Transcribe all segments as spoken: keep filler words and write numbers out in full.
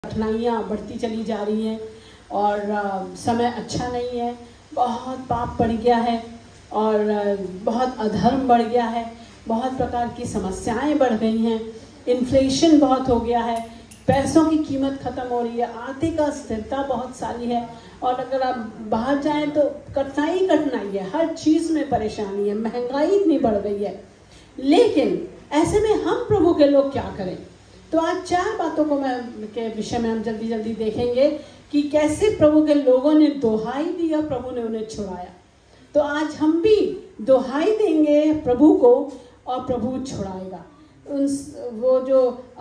कठिनाइयाँ बढ़ती चली जा रही हैं और आ, समय अच्छा नहीं है। बहुत पाप बढ़ गया है और आ, बहुत अधर्म बढ़ गया है। बहुत प्रकार की समस्याएं बढ़ गई हैं। इन्फ्लेशन बहुत हो गया है। पैसों की कीमत ख़त्म हो रही है। आर्थिक अस्थिरता बहुत सारी है और अगर आप बाहर जाएं तो कठिनाई कठिनाई है। हर चीज़ में परेशानी है। महंगाई इतनी बढ़ गई है। लेकिन ऐसे में हम प्रभु के लोग क्या करें? तो आज चार बातों को मैं के विषय में हम जल्दी जल्दी देखेंगे कि कैसे प्रभु के लोगों ने दोहाई दी और प्रभु ने उन्हें छुड़ाया। तो आज हम भी दोहाई देंगे प्रभु को और प्रभु छुड़ाएगा। उन वो जो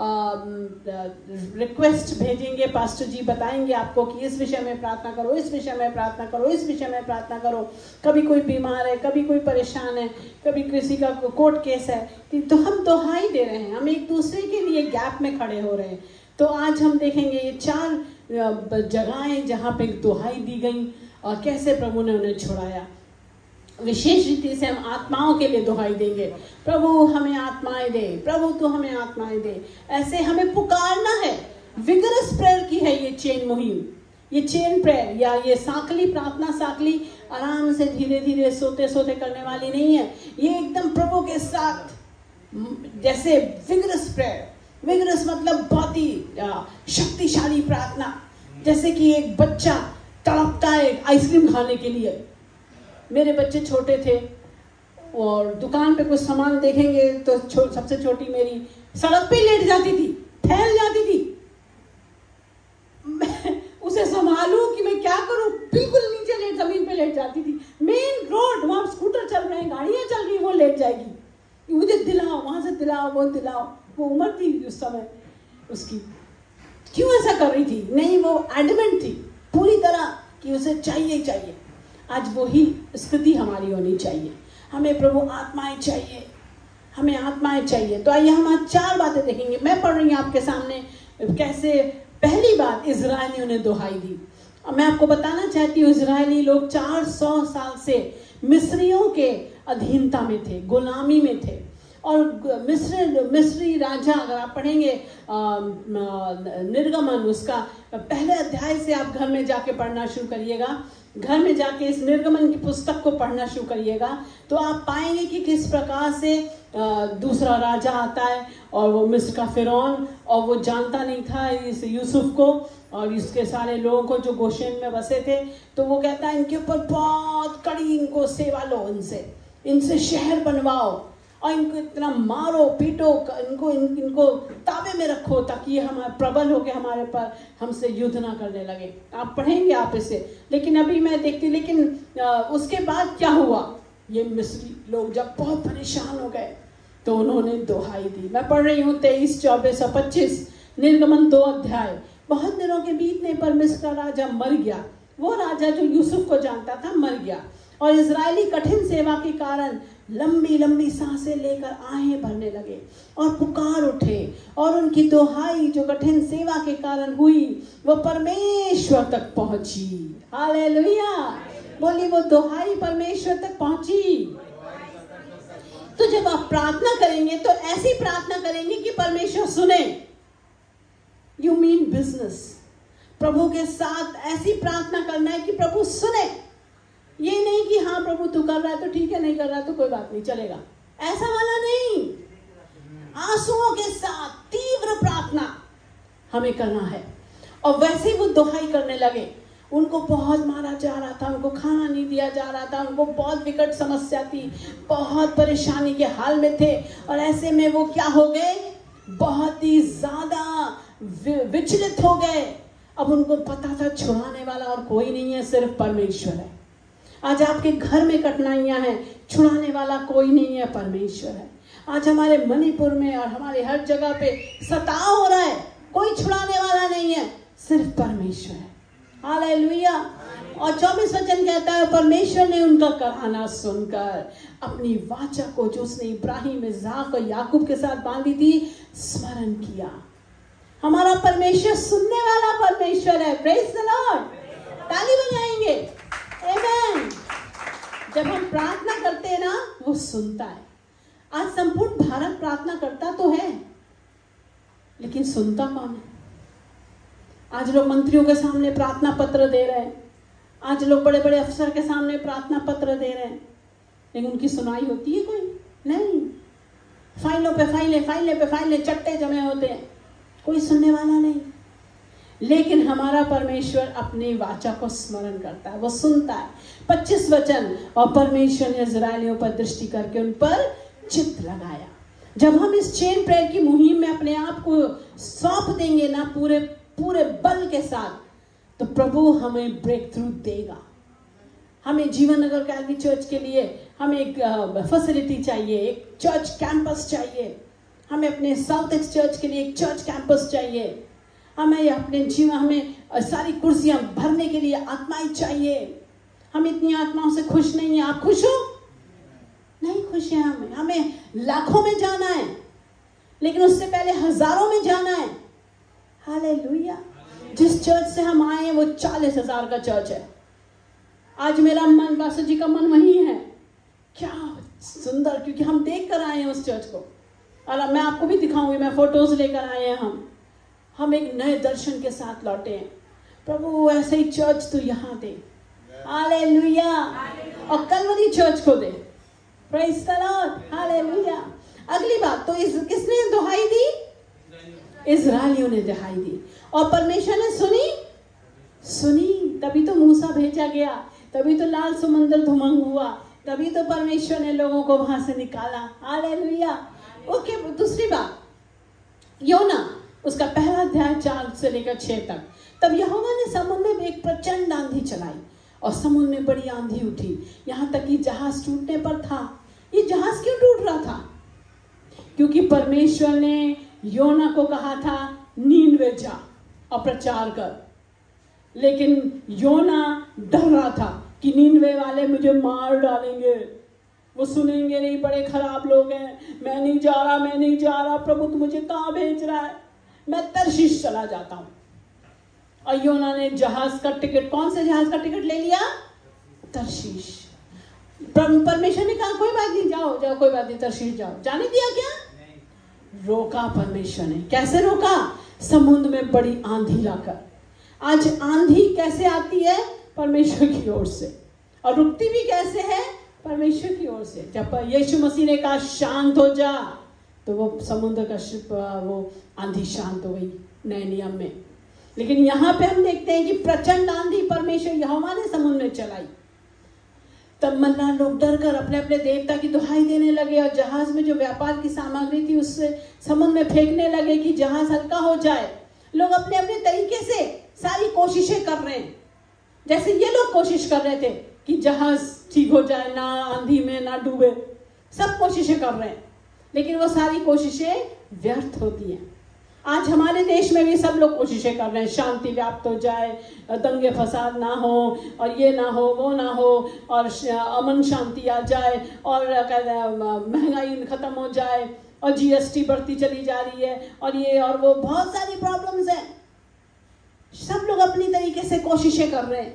रिक्वेस्ट भेजेंगे, पास्टर जी बताएंगे आपको कि इस विषय में प्रार्थना करो, इस विषय में प्रार्थना करो, इस विषय में प्रार्थना करो। कभी कोई बीमार है, कभी कोई परेशान है, कभी किसी का कोर्ट केस है, तो हम दोहाई दे रहे हैं। हम एक दूसरे के लिए गैप में खड़े हो रहे हैं। तो आज हम देखेंगे ये चार जगहें जहाँ पे दोहाई दी गई और कैसे प्रभु ने उन्हें छुड़ाया। विशेष रीति से हम आत्माओं के लिए दोहाई देंगे, प्रभु हमें आत्माएं दे, प्रभु तू हमें आत्माएं दे। ऐसे हमें पुकारना है। विगरस प्रेयर की है ये चेन मुहिम, ये चेन प्रेयर या ये साकली प्रार्थना। साकली आराम से धीरे धीरे सोते सोते करने वाली नहीं है। ये एकदम प्रभु के साथ जैसे विगरस प्रेयर। विगरस मतलब बहुत ही शक्तिशाली प्रार्थना। जैसे कि एक बच्चा तड़पता है आइसक्रीम खाने के लिए। मेरे बच्चे छोटे थे और दुकान पे कुछ सामान देखेंगे तो छो, सबसे छोटी मेरी सड़क पे लेट जाती थी, फैल जाती थी। मैं उसे संभालूं कि मैं क्या करूं, बिल्कुल नीचे लेट जमीन पे लेट जाती थी। मेन रोड, वहां स्कूटर चल रहे हैं, गाड़ियां चल रही, वो लेट जाएगी। मुझे दिलाओ, वहां से दिलाओ, वो दिलाओ। वो उम्र थी उस समय उसकी। क्यों ऐसा कर रही थी? नहीं, वो एडमेंट थी पूरी तरह कि उसे चाहिए ही चाहिए। आज वही स्थिति हमारी होनी चाहिए। हमें प्रभु आत्माएं चाहिए, हमें आत्माएं चाहिए। तो आइए हम आज चार बातें देखेंगे। मैं पढ़ रही हूँ आपके सामने कैसे पहली बात इजरायलियों ने दोहाई दी। और मैं आपको बताना चाहती हूँ, इजरायली लोग चार सौ साल से मिस्रियों के अधीनता में थे, गुलामी में थे। और मिस्र मिस्री राजा, अगर आप पढ़ेंगे निर्गमन, उसका पहले अध्याय से आप घर में जाके पढ़ना शुरू करिएगा। घर में जाके इस निर्गमन की पुस्तक को पढ़ना शुरू करिएगा तो आप पाएंगे कि किस प्रकार से दूसरा राजा आता है और वो मिस्र का फिरौन, और वो जानता नहीं था इस यूसुफ को और इसके सारे लोगों को जो गोशेन में बसे थे। तो वो कहता है इनके ऊपर बहुत कड़ी इनको सेवा लो, इनसे इनसे शहर बनवाओ और इनको इतना मारो पीटो, इनको इन, इनको ताबे में रखो ताकि ये हमारे प्रबल होकर हमारे पर हमसे युद्ध ना करने लगे। आप पढ़ेंगे आप इसे। लेकिन अभी मैं देखती, लेकिन आ, उसके बाद क्या हुआ? ये मिस्री लोग जब बहुत परेशान हो गए तो उन्होंने दोहाई दी। मैं पढ़ रही हूँ तेईस चौबीस और पच्चीस, निर्गमन दो अध्याय। बहुत दिनों के बीतने पर मिस्र का राजा मर गया। वो राजा जो यूसुफ को जानता था मर गया और इजरायली कठिन सेवा के कारण लंबी लंबी सांसें लेकर आहें भरने लगे और पुकार उठे। और उनकी दोहाई जो कठिन सेवा के कारण हुई वो परमेश्वर तक पहुंची। हालेलुया! बोली वो दोहाई परमेश्वर तक पहुंची। तो जब आप प्रार्थना करेंगे तो ऐसी प्रार्थना करेंगे कि परमेश्वर सुने। You mean business. प्रभु के साथ ऐसी प्रार्थना करना है कि प्रभु सुने। ये नहीं कि हाँ प्रभु तू कर रहा है तो ठीक है, नहीं कर रहा है तो कोई बात नहीं, चलेगा, ऐसा वाला नहीं। आंसुओं के साथ तीव्र प्रार्थना हमें करना है। और वैसे वो दोहाई करने लगे। उनको बहुत मारा जा रहा था, उनको खाना नहीं दिया जा रहा था, उनको बहुत विकट समस्या थी, बहुत परेशानी के हाल में थे। और ऐसे में वो क्या हो गए? बहुत ही ज्यादा विचलित हो गए। अब उनको पता था छुड़ाने वाला और कोई नहीं है, सिर्फ परमेश्वर है। आज आपके घर में कठिनाइयां हैं, छुड़ाने वाला कोई नहीं है, परमेश्वर है। आज हमारे मणिपुर में और हमारे हर जगह पे सताव हो रहा है, कोई छुड़ाने वाला नहीं है, सिर्फ परमेश्वर है। हालेलुया! और चौबीस वचन कहता है परमेश्वर ने उनका कराहना सुनकर अपनी वाचा को जो उसने इब्राहिम, इसहाक और याकूब के साथ बांधी थी स्मरण किया। हमारा परमेश्वर सुनने वाला परमेश्वर है। Praise the lord! ताली बजाएंगे। आमेन। जब हम प्रार्थना करते हैं ना, वो सुनता है। आज संपूर्ण भारत प्रार्थना करता तो है, लेकिन सुनता कौन है? आज लोग मंत्रियों के सामने प्रार्थना पत्र दे रहे हैं, आज लोग बड़े बड़े अफसर के सामने प्रार्थना पत्र दे रहे हैं, लेकिन उनकी सुनाई होती है कोई नहीं। फाइलों पे फाइलें फाइलें पे फाइलें चट्टे जमे होते हैं, कोई सुनने वाला नहीं। लेकिन हमारा परमेश्वर अपनी वाचा को स्मरण करता है, वो सुनता है। पच्चीस वचन, और परमेश्वर ने इजरायलियों पर दृष्टि करके उन पर चित्त लगाया। जब हम इस चेन प्रेयर की मुहिम में अपने आप को सौंप देंगे ना पूरे पूरे बल के साथ, तो प्रभु हमें ब्रेक थ्रू देगा। हमें जीवन नगर कैलवरी चर्च के लिए हमें एक फैसिलिटी चाहिए, एक चर्च कैंपस चाहिए। हमें अपने साउथ एक्स चर्च के लिए एक चर्च कैंपस चाहिए। हमें अपने जीवन हमें सारी कुर्सियां भरने के लिए आत्माएं चाहिए। हम इतनी आत्माओं से खुश नहीं हैं। आप खुश हो? नहीं खुश हैं। हमें हमें लाखों में जाना है, लेकिन उससे पहले हजारों में जाना है। हालेलुया। जिस चर्च से हम आए हैं वो चालीस हजार का चर्च है। आज मेरा मन, पास्टर जी का मन वही है। क्या सुंदर, क्योंकि हम देख कर आए हैं उस चर्च को, और मैं आपको भी दिखाऊंगी, मैं फोटोज लेकर आए हैं। हम हम एक नए दर्शन के साथ लौटे हैं। प्रभु ऐसे ही चर्च तो यहाँ दे। हालेलुया। और कलवरी चर्च को दे। Praise the lord. हालेलुया। अगली बात, तो इस किसने दुहाई दी? इजरायलियों ने दुहाई दी, और परमेश्वर ने सुनी सुनी तभी तो मूसा भेजा गया, तभी तो लाल समुद्र धुमंग हुआ, तभी तो परमेश्वर ने लोगों को वहां से निकाला। हालेलुया। ओके, दूसरी बात, योना, उसका पहला अध्याय चार से लेकर छह तक। तब यहोवा ने समुद्र में एक प्रचंड आंधी चलाई, और समुद्र में बड़ी आंधी उठी, यहाँ तक कि जहाज टूटने पर था। ये जहाज क्यों टूट रहा था? क्योंकि परमेश्वर ने योना को कहा था नीनवे जा और प्रचार कर, लेकिन योना डर रहा था कि नीनवे वाले मुझे मार डालेंगे, वो सुनेंगे नहीं, बड़े खराब लोग हैं, मैं नहीं जा रहा, मैं नहीं जा रहा, प्रभु तू मुझे कहाँ भेज रहा है, मैं तर्शीश चला जाता हूँ। और योना ने जहाज का टिकट, कौन से जहाज का टिकट ले लिया? तर्शीश। परमेश्वर ने कहा कोई बात नहीं, जाओ जाओ, कोई बात नहीं, तर्शीश जाओ। जाने दिया क्या? रोका परमेश्वर ने। कैसे रोका? समुद्र में बड़ी आंधी लाकर। आज आंधी कैसे आती है? परमेश्वर की ओर से, और रुकती भी कैसे है? परमेश्वर की ओर से। जब यीशु मसीह ने कहा शांत हो जा, तो वो समुद्र का वो आंधी शांत हो गई नए नियम में। लेकिन यहाँ पे हम देखते हैं कि प्रचंड आंधी परमेश्वर यहोवा ने समुद्र में चलाई। तब मल्लाह लोग डर कर अपने अपने देवता की दुहाई देने लगे, और जहाज में जो व्यापार की सामग्री थी उससे समुद्र में फेंकने लगे कि जहाज हल्का हो जाए। लोग अपने अपने तरीके से सारी कोशिशें कर रहे हैं, जैसे ये लोग कोशिश कर रहे थे कि जहाज ठीक हो जाए, ना आंधी में ना डूबे। सब कोशिशें कर रहे हैं, लेकिन वो सारी कोशिशें व्यर्थ होती हैं। आज हमारे देश में भी सब लोग कोशिशें कर रहे हैं, शांति व्याप्त हो जाए, दंगे फसाद ना हो, और ये ना हो, वो ना हो, और अमन शांति आ जाए, और कहते हैं महंगाई खत्म हो जाए, और जीएसटी बढ़ती चली जा रही है, और ये और वो बहुत सारी प्रॉब्लम्स हैं। सब लोग अपनी तरीके से कोशिशें कर रहे हैं।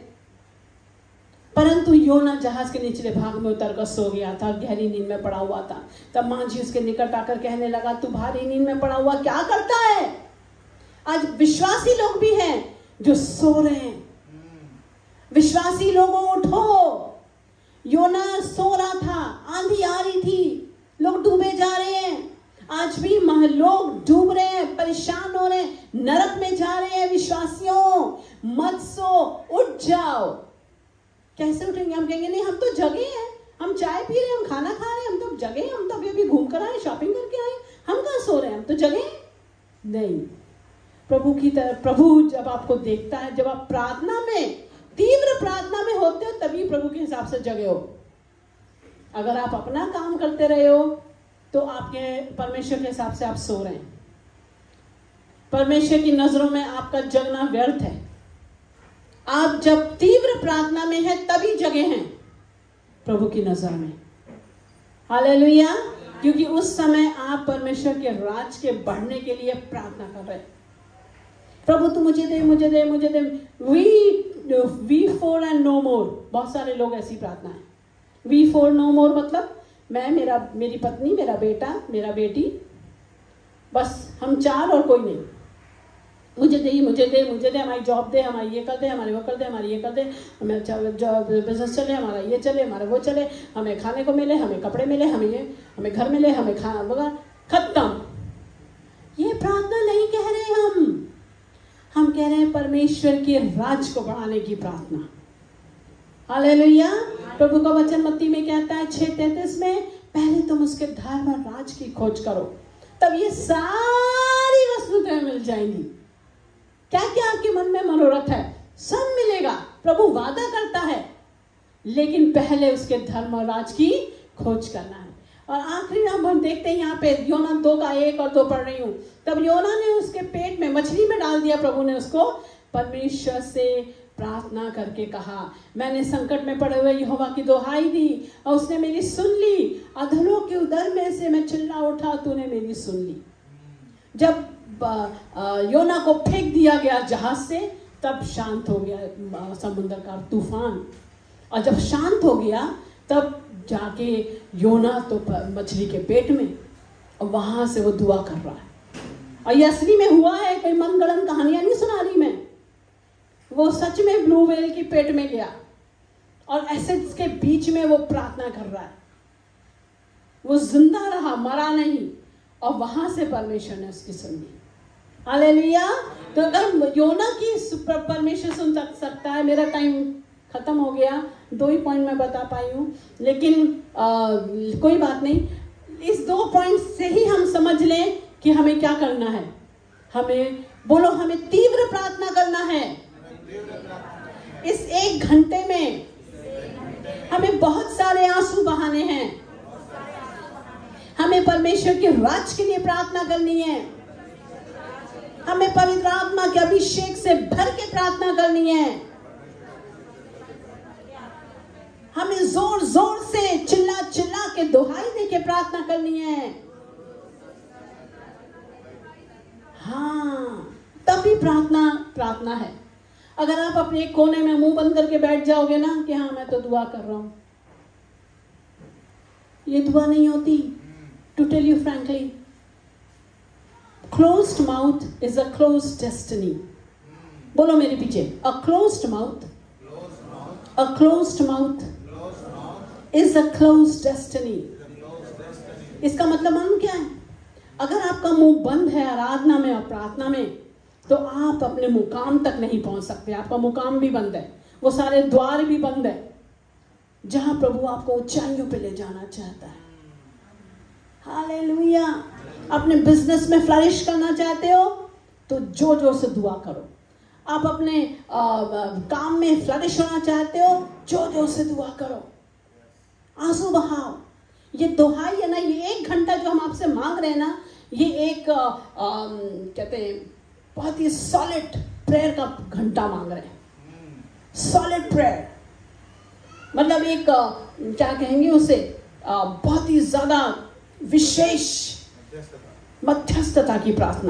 परंतु योना जहाज के निचले भाग में उतर कर सो गया था, गहरी नींद में पड़ा हुआ था। तब मांझी उसके निकट आकर कहने लगा, तू भारी नींद में पड़ा हुआ क्या करता है? आज विश्वासी लोग भी हैं जो सो रहे हैं। विश्वासी लोगों उठो। योना सो रहा था, आंधी आ रही थी, लोग डूबे जा रहे हैं। आज भी लोग डूब रहे हैं, परेशान हो रहे हैं, नरक में जा रहे हैं। विश्वासियों मत सो, उठ जाओ। कैसे उठेंगे? हम कहेंगे नहीं हम तो जगे हैं, हम चाय पी रहे हैं, हम खाना खा रहे हैं, हम तो जगे हैं, हम तो अभी अभी घूम कर आए, शॉपिंग करके आए, हम कहाँ सो रहे हैं, हम तो जगे हैं। नहीं, प्रभु की तरफ, प्रभु जब आपको देखता है, जब आप प्रार्थना में, तीव्र प्रार्थना में होते हो, तभी प्रभु के हिसाब से जगे हो। अगर आप अपना काम करते रहे हो तो आपके परमेश्वर के हिसाब से आप सो रहे हैं। परमेश्वर की नजरों में आपका जगना व्यर्थ है। आप जब तीव्र प्रार्थना में हैं तभी जगे हैं प्रभु की नजर में। हालेलुया। क्योंकि उस समय आप परमेश्वर के राज के बढ़ने के लिए प्रार्थना कर रहे हैं। प्रभु तू मुझे दे, मुझे दे, मुझे दे, we we for and no more. बहुत सारे लोग ऐसी प्रार्थना है। वी फोर नो मोर मतलब मैं, मेरा मेरी पत्नी, मेरा बेटा, मेरा बेटी, बस हम चार और कोई नहीं। मुझे दे मुझे दे मुझे दे, हमारी जॉब दे, हमारी ये कर दे, हमारी वो कर दे, हमारी ये कर दे, हमें जॉब बिजनेस चले, हमारा ये चले, हमारा वो चले, हमें खाने को मिले, हमें कपड़े मिले, हमें ये हमें घर मिले, हमें खाना वगैरह। खत्म। ये प्रार्थना नहीं कह रहे हम हम कह रहे हैं परमेश्वर के राज को बढ़ाने की प्रार्थना। हालेलुया। प्रभु का वचन मत्ती में कहता है छह तैंतीस में, पहले तुम उसके धर्म और राज की खोज करो, तब ये सारी वस्तुएं मिल जाएंगी। क्या क्या आपके मन में मनोरथ है सब मिलेगा, प्रभु वादा करता है, लेकिन पहले उसके धर्म और राज की खोज करना है। और आखिरी हम देखते हैं यहाँ पे योना दो का एक और दो पढ़ रही हूँ। तब योना ने उसके पेट में मछली में डाल दिया, प्रभु ने उसको परमेश्वर से प्रार्थना करके कहा, मैंने संकट में पड़े हुए यहोवा की दुहाई दी और उसने मेरी सुन ली। अधलों के उदर में से मैं चिल्ला उठा, तूने मेरी सुन ली। जब योना को फेंक दिया गया जहाज से, तब शांत हो गया समुद्र का तूफान, और जब शांत हो गया तब जाके योना तो मछली के पेट में, और वहां से वो दुआ कर रहा है। और ये असली में हुआ है, कोई मनगढ़ंत कहानियां नहीं सुना रही मैं। वो सच में ब्लू व्हेल की पेट में गया और एसिड्स के बीच में वो प्रार्थना कर रहा है। वो जिंदा रहा, मरा नहीं, और वहां से परमेश्वर ने उसकी सुन ली। हालेलुया। तो अगर योना की परमेश्वर सुन सकता है, मेरा टाइम खत्म हो गया, दो ही पॉइंट मैं बता पाई हूँ, लेकिन आ, कोई बात नहीं। इस दो पॉइंट से ही हम समझ लें कि हमें क्या करना है। हमें बोलो, हमें तीव्र प्रार्थना करना है। इस एक घंटे में हमें बहुत सारे आंसू बहाने हैं। हमें परमेश्वर के राज के लिए प्रार्थना करनी है। हमें पवित्र आत्मा के अभिषेक से भर के प्रार्थना करनी है। हमें जोर जोर से चिल्ला चिल्ला के दुहाई दे के प्रार्थना करनी है। हाँ, तभी प्रार्थना प्रार्थना है। अगर आप अपने एक कोने में मुंह बंद करके बैठ जाओगे ना कि हाँ मैं तो दुआ कर रहा हूं, ये दुआ नहीं होती। To tell you frankly, closed mouth is a closed destiny. बोलो मेरे पीछे, a closed mouth, a closed mouth is a closed destiny. इसका मतलब मालूम क्या है? अगर आपका मुंह बंद है आराधना में और प्रार्थना में, तो आप अपने मुकाम तक नहीं पहुंच सकते। आपका मुकाम भी बंद है, वो सारे द्वार भी बंद है जहां प्रभु आपको ऊंचाइयों पे ले जाना चाहता है। हालेलुया। अपने बिजनेस में फ्लरिश करना चाहते हो तो जो जो से दुआ करो। आप अपने आ, आ, काम में फ्लरिश होना चाहते हो, जो जो से दुआ करो, आंसू बहाओ। ये दुहाई है ना, ये एक घंटा जो हम आपसे मांग रहे हैं ना, ये एक आ, आ, कहते हैं बहुत ही सॉलिड प्रेयर का घंटा मांग रहे हैं। सॉलिड प्रेयर मतलब एक आ, क्या कहेंगे उसे, आ, बहुत ही ज्यादा विशेष मध्यस्थता की प्रार्थना।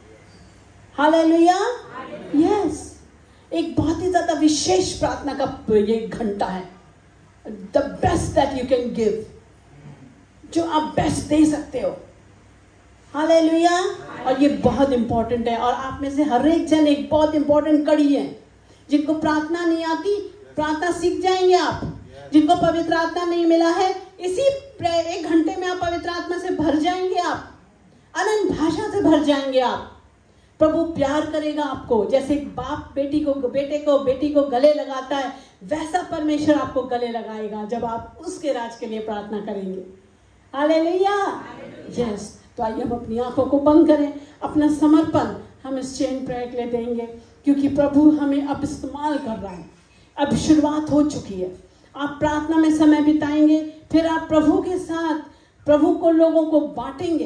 हालेलुया। यस, एक बहुत ही ज्यादा विशेष प्रार्थना का ये घंटा है। The best that you can give, जो आप बेस्ट दे सकते हो। हालेलुया। और ये बहुत इंपॉर्टेंट है। और आप में से हर एक जन एक बहुत इंपॉर्टेंट कड़ी है। जिनको प्रार्थना नहीं आती, प्रार्थना सीख जाएंगे आप। जिनको पवित्र आत्मा नहीं मिला है, इसी एक घंटे में आप पवित्र आत्मा से भर जाएंगे। आप अनंत भाषा से भर जाएंगे। आप प्रभु प्यार करेगा आपको। जैसे बाप बेटी को बेटे को बेटी को गले लगाता है, वैसा परमेश्वर आपको गले लगाएगा जब आप उसके राज के लिए प्रार्थना करेंगे। हालेलुया। यस। तो आइए हम अपनी आंखों को बंद करें। अपना समर्पण हम इस चेन प्रेयर के लिए देंगे, क्योंकि प्रभु हमें अब इस्तेमाल कर रहा है। अब शुरुआत हो चुकी है। आप प्रार्थना में समय बिताएंगे, फिर आप प्रभु के साथ प्रभु को लोगों को बांटेंगे,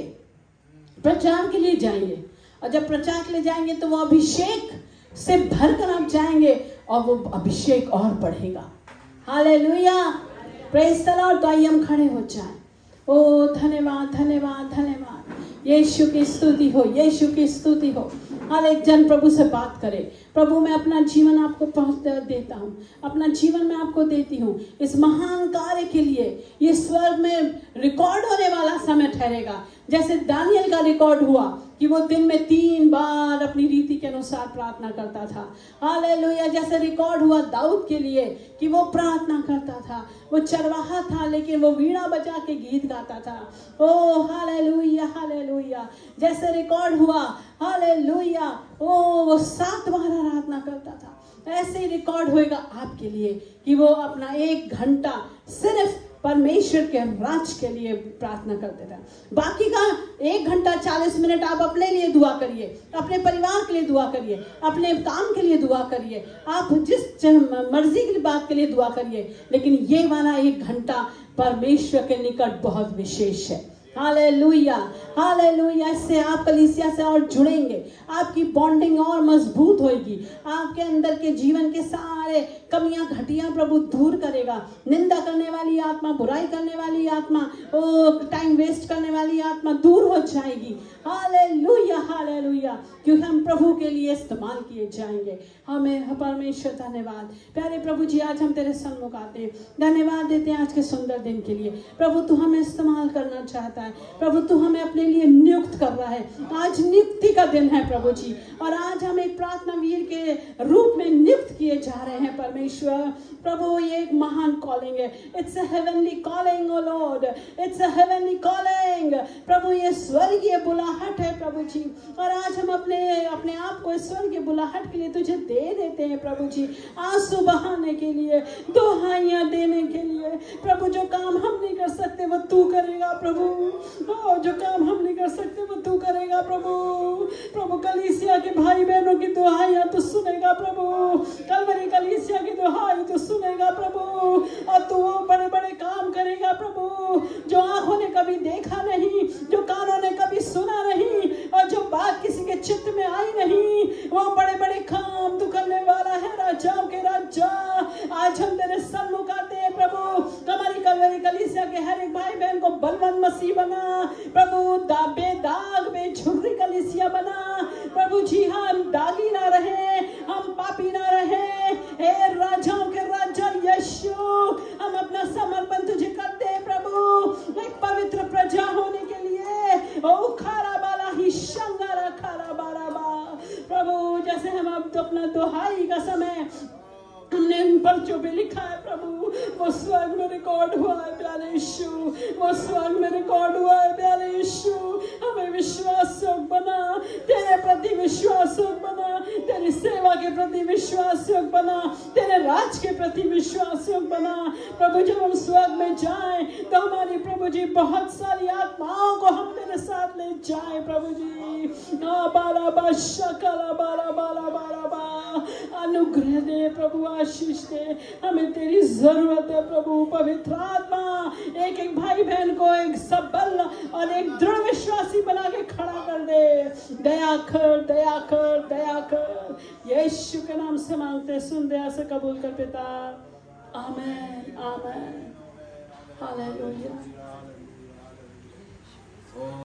प्रचार के लिए जाएंगे। और जब प्रचार के लिए जाएंगे तो वो अभिषेक से भरकर आप जाएंगे और वो अभिषेक और बढ़ेगा। हालेलुया। Praise the lord. तो आइए हम खड़े हो जाएं। ओ धन्यवाद धन्यवाद धन्यवाद। यीशु की स्तुति हो, यीशु की स्तुति हो। हर एक जन प्रभु से बात करे। प्रभु मैं अपना जीवन आपको पहुंच देता हूँ, अपना जीवन मैं आपको देती हूँ इस महान कार्य के लिए। ये स्वर्ग में रिकॉर्ड होने वाला समय ठहरेगा जैसे दानियल का रिकॉर्ड हुआ कि वो दिन में तीन बार अपनी रीति के अनुसार प्रार्थना करता था। हालेलुया। जैसे रिकॉर्ड हुआ दाऊद के लिए कि वो प्रार्थना करता था, वो चरवाहा था लेकिन वो वीणा बजा के गीत गाता था। ओ हालेलुया हालेलुया। जैसे रिकॉर्ड हुआ हालेलुया, ओ वो सात बार आराधना करता था। ऐसे ही रिकॉर्ड होएगा आपके लिए कि वो अपना एक घंटा सिर्फ परमेश्वर के राज के लिए प्रार्थना करते थे। बाकी का एक घंटा चालीस मिनट आप अपने लिए दुआ करिए, अपने परिवार के लिए दुआ करिए, अपने काम के लिए दुआ करिए, आप जिस मर्जी की बात के लिए दुआ करिए, लेकिन ये वाला एक घंटा परमेश्वर के निकट बहुत विशेष है। हालेलुया हालेलुया। इससे आप कलीसिया से और जुड़ेंगे, आपकी बॉन्डिंग और मजबूत होगी, आपके अंदर के जीवन के सारे कमियां घटियां प्रभु दूर करेगा। निंदा करने वाली आत्मा, बुराई करने वाली आत्मा, ओ टाइम वेस्ट करने वाली आत्मा दूर हो जाएगी। हालेलुया हालेलुया। क्योंकि हम प्रभु के लिए इस्तेमाल किए जाएंगे। हमें परमेश्वर धन्यवाद। प्यारे प्रभु जी, आज हम तेरे सन्मुख आते हैं, धन्यवाद देते हैं आज के सुंदर दिन के लिए। प्रभु तू हमें इस्तेमाल करना चाहता है प्रभु, तू हमें अपने लिए नियुक्त कर रहा है। आज नियुक्ति का दिन है प्रभु जी, और आज हम एक प्रार्थना वीर के रूप में नियुक्त किए जा रहे हैं परमेश्वर। प्रभु ये एक महान कॉलिंग है। It's a heavenly calling O lord, it's a heavenly calling. प्रभु ये स्वर्गीय बुलाहट है प्रभु जी, और आज हम अपने अपने आप को स्वर्गीय बुलाहट के लिए तुझे दे देते हैं प्रभु जी। आंसू बहाने के लिए, दोहाइयां देने के लिए प्रभु। जो काम हम नहीं कर सकते वो तू करेगा प्रभु। ओ, जो काम हम नहीं कर सकते वो तू करेगा प्रभु। प्रभु कलीसिया के भाई बहनों की दुहाइयां तू सुनेगा प्रभु। कलवरी कलीसिया की दुहाई तू सुनेगा प्रभु, और तू वो बड़े बड़े काम करेगा प्रभु, जो आंखों ने कभी देखा नहीं, जो कानों ने कभी सुना नहीं, और जो बात किसी के चित्त में आई नहीं, वो बड़े बड़े काम तू करने वाला है राजाओं के राजा। आज हम तेरे सन्मुख आते हैं प्रभु। हमारी कलवरी कलीसिया के हर एक भाई बहन को बलवंत मसीह बना प्रभु, दा बेदाग बेझुर्री कलीसिया बना प्रभु जी। हम दागी ना रहे, हम पापी ना रहे। हे राजाओं के राजा यीशु, हम अपना समर्पण तुझे करते हैं प्रभु, एक पवित्र प्रजा होने के लिए। ओ खारा बाला ही शंगारा खारा बारा बा प्रभु। जैसे हम अब तो अपना दोहाई का समय हमने इन पर्चों पे लिखा है प्रभु, वो स्वर्ग में रिकॉर्ड हुआ है प्यारे यीशु, वो स्वर्ग में रिकॉर्ड हुआ है प्यारे यीशु। हमें विश्वास योग बना, तेरे प्रति विश्वास योग बना, तेरी सेवा के प्रति विश्वास योग बना, तेरे राज के प्रति विश्वास योग बना प्रभु। जब हम स्वर्ग में जाएं तो हमारी प्रभु जी बहुत सारी आत्माओं को हम तेरे साथ ले जाएं प्रभु जी। बारा बा शकला बारा बारा बारा बा। अनुग्रह दे प्रभु, आशीष दे, हमें तेरी जरूरत है प्रभु। पवित्र आत्मा एक एक भाई बहन को एक सबल और एक दृढ़ विश्वासी बना के खड़ा कर दे। दया कर, दया कर, दया कर। यीशु के नाम से मांगते, सुन दया से कबूल कर पिता। आमीन आमीन। हालेलुया।